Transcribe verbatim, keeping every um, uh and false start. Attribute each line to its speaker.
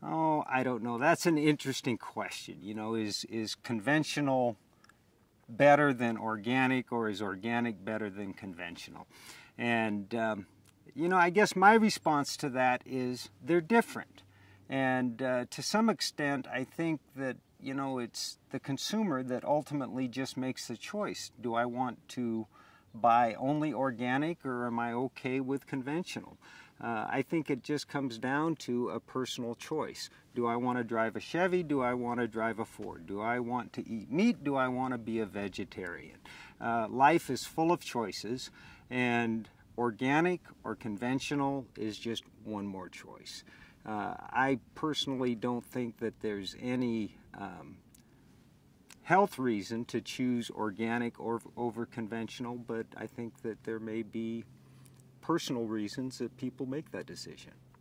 Speaker 1: Oh, I don't know. That's an interesting question. You know, is is conventional better than organic, or is organic better than conventional? And um, you know, I guess my response to that is they're different. And uh, to some extent, I think that, you know, it's the consumer that ultimately just makes the choice. Do I want to buy only organic, or am I okay with conventional? Uh, I think it just comes down to a personal choice. Do I want to drive a Chevy? Do I want to drive a Ford? Do I want to eat meat? Do I want to be a vegetarian? Uh, life is full of choices, and organic or conventional is just one more choice. Uh, I personally don't think that there's any um, health reason to choose organic or over conventional, but I think that there may be personal reasons that people make that decision.